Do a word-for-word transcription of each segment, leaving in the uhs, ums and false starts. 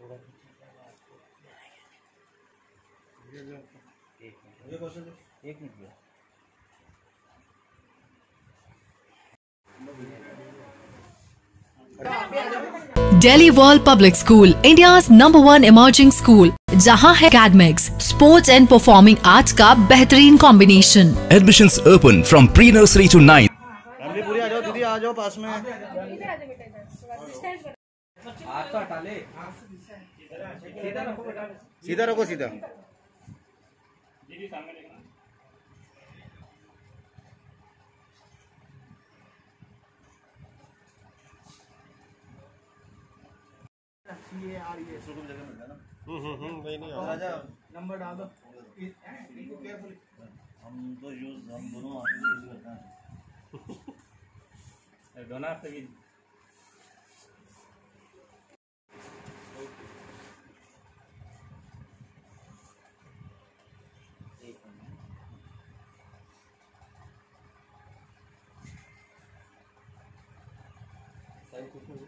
एक मिनट भैया। Delhi World Public School, India's number one emerging school, जहां है academics, sports and performing arts का बेहतरीन combination. Admissions open from pre-nursery to ninth. Family पूरी आ जाओ दीदी, आ जाओ पास में। सीधा रखो, सीधा। ये आ रही है जगह मिलता है ना। हम्म हम्म हम्म वही नहीं आ रहा। नंबर डाल दो। इनको केयरफुली। हम तो यूज हम दोनों आते हैं यूज करते हैं। दोनों आपसे भी सही कुछ नहीं।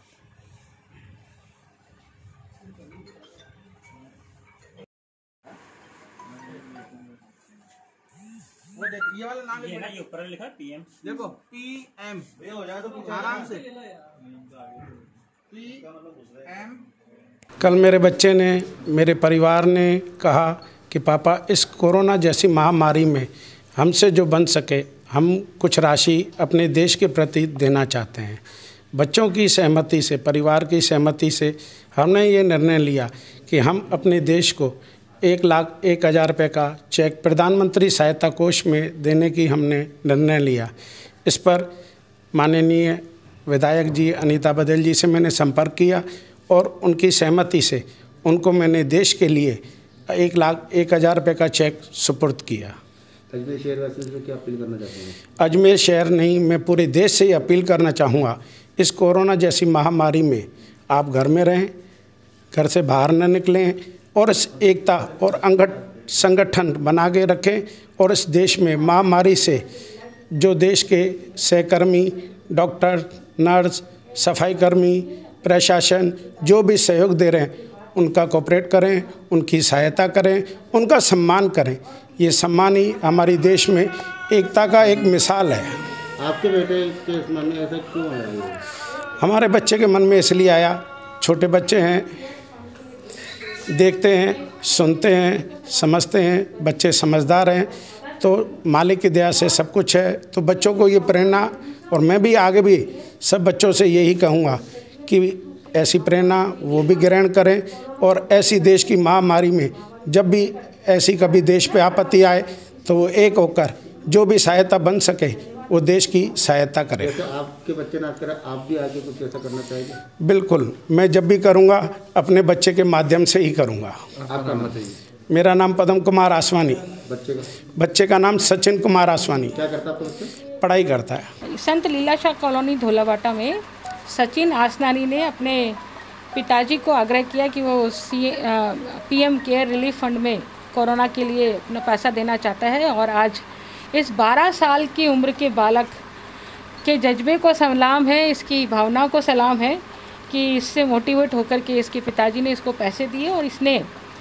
वो देख ये वाला नाम ये ना, ये ऊपर लिखा है पीएम। देखो पीएम ये हो जाए तो आराम से पीएम। कल मेरे बच्चे ने, मेरे परिवार ने कहा कि पापा इस कोरोना जैसी महामारी में हमसे जो बन सके हम कुछ राशि अपने देश के प्रति देना चाहते हैं। बच्चों की सहमति से, परिवार की सहमति से हमने ये निर्णय लिया कि हम अपने देश को एक लाख एक हज़ार रुपये का चेक प्रधानमंत्री सहायता कोष में देने की हमने निर्णय लिया। इस पर माननीय विधायक जी अनीता बघेल जी से मैंने संपर्क किया और उनकी सहमति से उनको मैंने देश के लिए एक लाख एक हज़ार रुपये का चेक सुपुर्द किया। अजमेर शहर वासियों से क्या अपील करना चाहते हैं? अजमेर शहर नहीं, मैं पूरे देश से ही अपील करना चाहूँगा, इस कोरोना जैसी महामारी में आप घर में रहें, घर से बाहर न निकलें और इस एकता और अंगठ संगठन बना के रखें और इस देश में महामारी से जो देश के सहकर्मी, डॉक्टर, नर्स, सफाई कर्मी, प्रशासन जो भी सहयोग दे रहे हैं उनका कोऑपरेट करें, उनकी सहायता करें, उनका सम्मान करें। ये सम्मान ही हमारी देश में एकता का एक मिसाल है। आपके बेटे के मन में ऐसा क्यों आया? हमारे बच्चे के मन में इसलिए आया, छोटे बच्चे हैं, देखते हैं, सुनते हैं, समझते हैं, बच्चे समझदार हैं, तो मालिक की दया से सब कुछ है। तो बच्चों को ये प्रेरणा, और मैं भी आगे भी सब बच्चों से यही कहूँगा कि ऐसी प्रेरणा वो भी ग्रहण करें और ऐसी देश की महामारी में जब भी ऐसी कभी देश पे आपत्ति आए तो वो एक होकर जो भी सहायता बन सके वो देश की सहायता करें। जैसे आपके बच्चे ना करें, आप भी आगे कुछ ऐसा करना चाहेंगे? बिल्कुल, मैं जब भी करूँगा अपने बच्चे के माध्यम से ही करूँगा। आप करना चाहिए। मेरा नाम पद्म कुमार आसवानी। बच्चे का बच्चे का नाम सचिन कुमार आसवानी। क्या करता है आपका बच्चा? पढ़ाई करता है। संत लीलाशाह कॉलोनी धोलावाटा में सचिन आसवानी ने अपने पिताजी को आग्रह किया कि वो सी पीएम केयर रिलीफ फंड में कोरोना के लिए अपना पैसा देना चाहता है। और आज इस बारह साल की उम्र के बालक के जज्बे को सलाम है, इसकी भावनाओं को सलाम है कि इससे मोटिवेट होकर के इसके पिताजी ने इसको पैसे दिए और इसने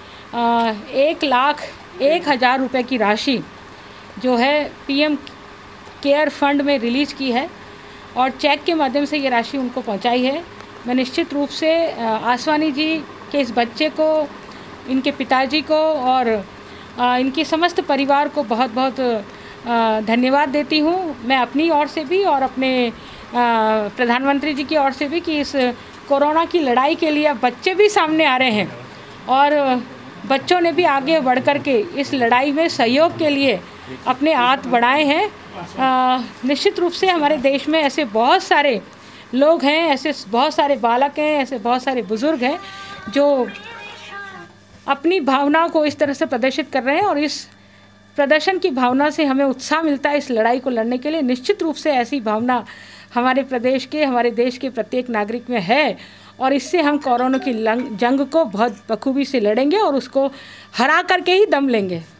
एक लाख एक हज़ार रुपये की राशि जो है पीएम केयर फंड में रिलीज़ की है और चेक के माध्यम से ये राशि उनको पहुंचाई है। मैं निश्चित रूप से आसवानी जी के इस बच्चे को, इनके पिताजी को और इनकी समस्त परिवार को बहुत बहुत धन्यवाद देती हूँ। मैं अपनी ओर से भी और अपने प्रधानमंत्री जी की ओर से भी कि इस कोरोना की लड़ाई के लिए अब बच्चे भी सामने आ रहे हैं और बच्चों ने भी आगे बढ़ कर के इस लड़ाई में सहयोग के लिए अपने हाथ बढ़ाए हैं। निश्चित रूप से हमारे देश में ऐसे बहुत सारे लोग हैं, ऐसे बहुत सारे बालक हैं, ऐसे बहुत सारे बुज़ुर्ग हैं जो अपनी भावनाओं को इस तरह से प्रदर्शित कर रहे हैं और इस प्रदर्शन की भावना से हमें उत्साह मिलता है इस लड़ाई को लड़ने के लिए। निश्चित रूप से ऐसी भावना हमारे प्रदेश के, हमारे देश के प्रत्येक नागरिक में है और इससे हम कोरोना की जंग को बहुत बखूबी से लड़ेंगे और उसको हरा करके ही दम लेंगे।